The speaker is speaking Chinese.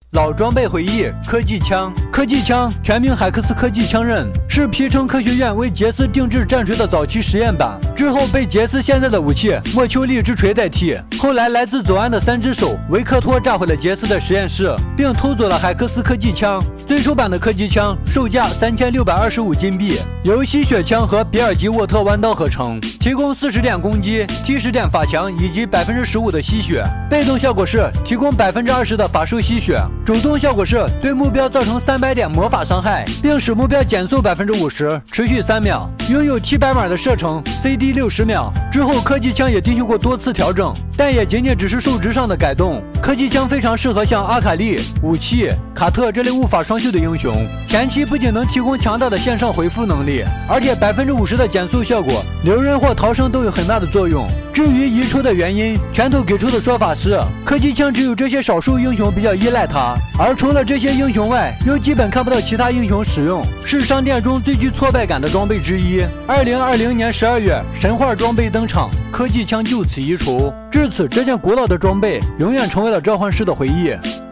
老装备回忆：科技枪。科技枪全名海克斯科技枪刃，是皮城科学院为杰斯定制战锤的早期实验版，之后被杰斯现在的武器莫丘利之锤代替。后来来自左岸的3只手维克托炸毁了杰斯的实验室，并偷走了海克斯科技枪。最首版的科技枪售价3625金币，由吸血枪和比尔吉沃特弯刀合成，提供40点攻击、T10点法强以及15%的吸血。被动效果是提供20%的法术吸血，主动效果是对目标造成300点魔法伤害，并使目标减速50%，持续3秒。拥有T100码的射程 ，CD 60秒。之后科技枪也进行过多次调整，但也仅仅只是数值上的改动。科技枪非常适合像阿卡丽、武器、卡特这类无法双修的英雄。前期不仅能提供强大的线上回复能力，而且50%的减速效果，留人或逃生都有很大的作用。至于移出的原因，拳头给出的说法是，科技枪只有这些少数英雄比较依赖它，而除了这些英雄外，又基本看不到其他英雄使用，是商店中最具挫败感的装备之一。2020年12月，神话装备登场，科技枪就此移除。至此，这件古老的装备永远成为了召唤师的回忆。